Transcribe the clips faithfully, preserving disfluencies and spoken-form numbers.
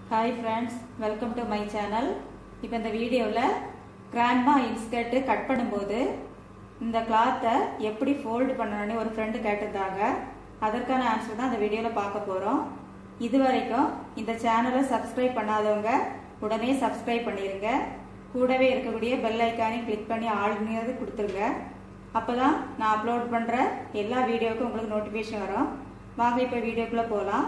Hi friends, welcome to my channel. இப்போ இந்த வீடியோல கிராண்ட்மா இன்ஸ்கர்ட் கட் பண்ணும்போது இந்த கிளாத்தை எப்படி ஃபோல்ட் பண்ணணும்னு ஒரு friend கேட்டிருந்தாங்க. அதற்கான ஆன்சர் தான் இந்த வீடியோல பார்க்க போறோம். இதுவரைக்கும் இந்த சேனலை சப்ஸ்கிரைப் பண்ணாதவங்க உடனே சப்ஸ்கிரைப் பண்ணிருங்க. கூடவே இருக்கக்கூடிய பெல் ஐகானை கிளிக் பண்ணி ஆல்ங்கிறது கொடுத்துருங்க. அப்பதான் நான் அப்லோட் பண்ற எல்லா வீடியோவுக்கும் உங்களுக்கு நோட்டிஃபிகேஷன் வரும். வாங்க இப்போ வீடியோக்குள்ள போலாம்.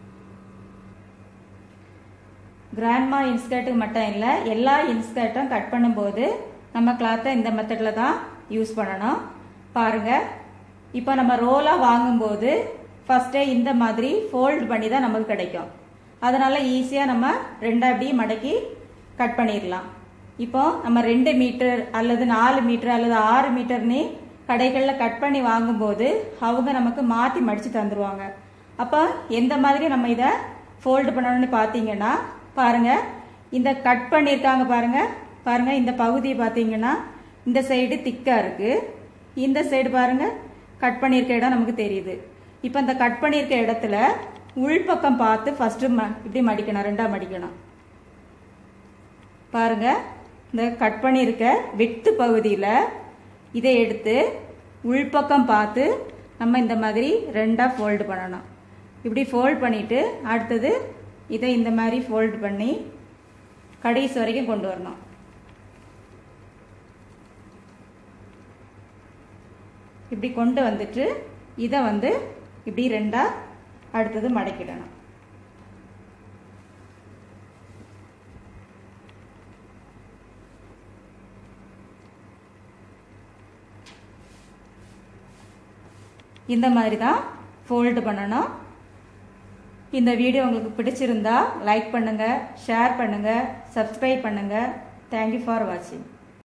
கிராண்ட்மா இன்ஸ்கர்ட்டுக்கு மட்டும் இல்லை, எல்லா இன்ஸ்கர்ட்டும் கட் பண்ணும்போது நம்ம கிளாத்தை இந்த மெத்தடில் தான் யூஸ் பண்ணணும். பாருங்க, இப்போ நம்ம ரோலாக வாங்கும்போது ஃபர்ஸ்டே இந்த மாதிரி ஃபோல்டு பண்ணி தான் நமக்கு கிடைக்கும். அதனால ஈஸியாக நம்ம ரெண்டாக அப்படியே மடக்கி கட் பண்ணிடலாம். இப்போ நம்ம ரெண்டு மீட்டர் அல்லது நாலு மீட்டர் அல்லது ஆறு மீட்டர்னு கடைகளில் கட் பண்ணி வாங்கும்போது அவங்க நமக்கு மாற்றி மடித்து தந்துடுவாங்க. அப்போ எந்த மாதிரி நம்ம இதை ஃபோல்டு பண்ணணும்னு பார்த்தீங்கன்னா பாருங்க, இந்த கட் பண்ணியிருக்காங்க பாருங்க பாருங்க இந்த பகுதியை பார்த்தீங்கன்னா இந்த சைடு திக்கா இருக்கு, இந்த சைடு பாருங்க கட் பண்ணியிருக்க இடம் நமக்கு தெரியுது. இப்போ இந்த கட் பண்ணியிருக்க இடத்துல உள்பக்கம் பார்த்து ஃபர்ஸ்ட் இப்படி மடிக்கணும், ரெண்டா மடிக்கணும். பாருங்க, இந்த கட் பண்ணியிருக்க வெட்டு பகுதியில் இதை எடுத்து உள்பக்கம் பார்த்து நம்ம இந்த மாதிரி ரெண்டா ஃபோல்டு பண்ணணும். இப்படி ஃபோல்ட் பண்ணிட்டு அடுத்தது இதை இந்த மாதிரி ஃபோல்ட் பண்ணி கடைசி வரைக்கும் கொண்டு வரணும். இப்படி கொண்டு வந்துட்டு இதை வந்து இப்படி ரெண்டா அடுத்தது மடக்கிடணும். இந்த மாதிரி தான் ஃபோல்டு பண்ணணும். இந்த வீடியோ உங்களுக்கு பிடிச்சிருந்தா லைக் பண்ணுங்க, ஷேர் பண்ணுங்க, சப்ஸ்கிரைப் பண்ணுங்க. தேங்க்யூ ஃபார் வாட்சிங்.